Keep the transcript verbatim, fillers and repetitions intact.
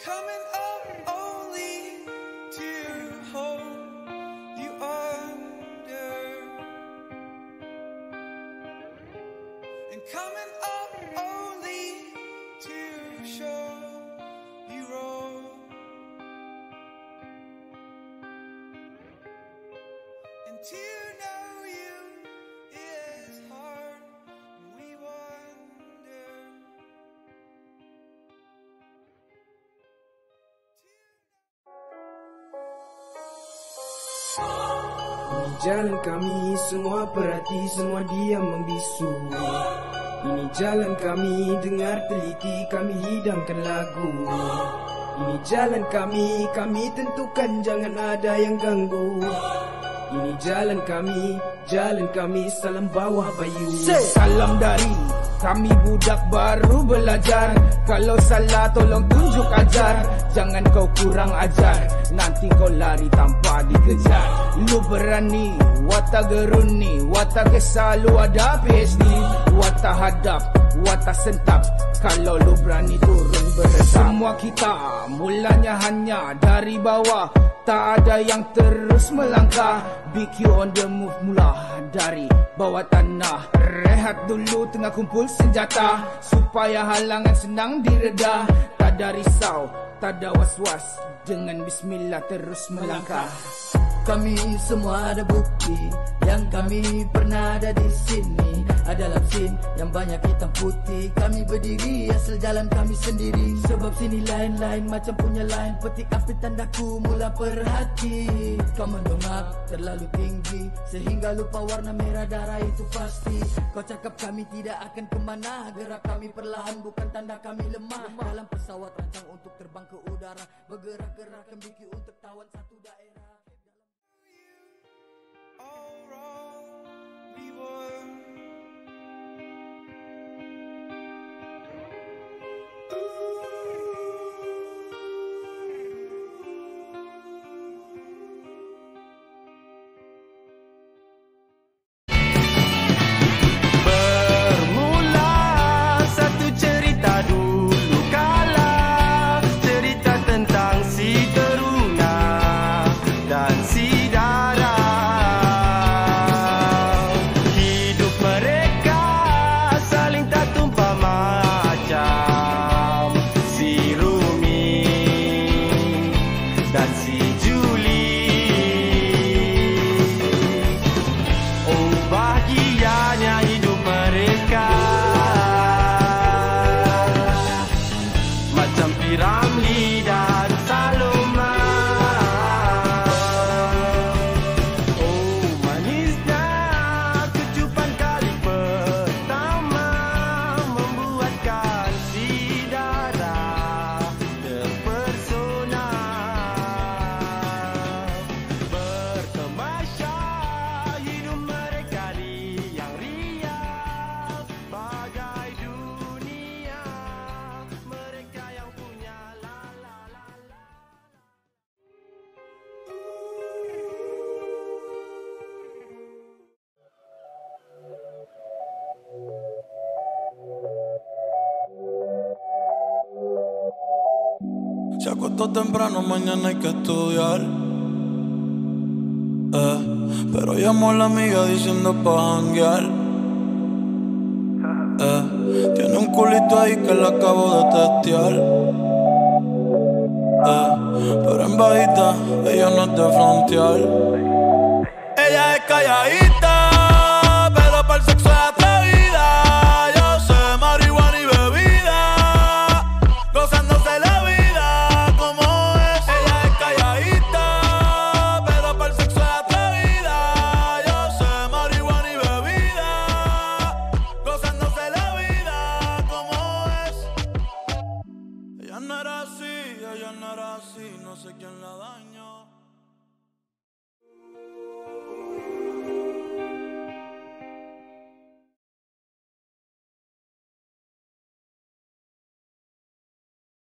coming up only to hold you under, and coming up only to show you wrong, and to know you is hard, and we wonder. Ini jalan kami, semua perhati, semua diam membisu. Ini jalan kami, dengar teliti, kami hidangkan lagu. Ini jalan kami, kami tentukan jangan ada yang ganggu. Ini jalan kami, jalan kami, salam bawah bayu. Salam dari kami budak baru belajar. Kalau salah tolong tunjuk ajar. Jangan kau kurang ajar, nanti kau lari tanpa dikejar. Lu berani, watak geruni, watak selalu ada P H D. Watak hadap, watak sentap, kalau lu berani turun berenang. Semua kita mulanya hanya dari bawah, tak ada yang terus melangkah. B Q on the move mula dari bawah tanah. Rehat dulu tengah kumpul senjata, supaya halangan senang direda. Tak ada risau, tak ada was-was, dengan bismillah terus melangkah. Kami semua ada bukti yang kami pernah ada di sini. Ada dalam scene yang banyak hitam putih. Kami berdiri asal jalan kami sendiri. Sebab sini lain-lain macam punya lain. Petik api tandaku mula perhati. Kau mendongak terlalu tinggi sehingga lupa warna merah darah itu pasti. Kau cakap kami tidak akan kemana. Gerak kami perlahan bukan tanda kami lemah. Dalam pesawat rancang untuk terbang ke udara. Bergerak-gerakkan bikin untuk tawan satu daerah. All wrong, we won. Bermula satu cerita dulu kala, cerita tentang si teruna dan si Dara. Hidup mereka saling tak tumpah macam si Rumi dan si Juli. Oh bahagianya hidup mereka, macam Piramli dan Saloma. Oh manisnya kecupan kali pertama, membuatkan si Dara terpesona. Bertemasya hidup mereka riang-riang, bagai dunia mereka yang punya la la la la. Se acostó temprano, mañana hay que estudiar. Eh, pero llamó a la amiga diciendo pa' janguear. Eh, tiene un culito ahí que la acabo de testear. Eh, pero en bajita, ella no es de frontear. Ella es calladita, pero para el sexo es atrevida. Yo sé marihuana y bebida, gozándose la vida como es. Ella es calladita, pero para el sexo es atrevida. Yo sé marihuana y bebida, gozándose la vida como es. Ella no era así, ella no era así, no sé quién la dañó.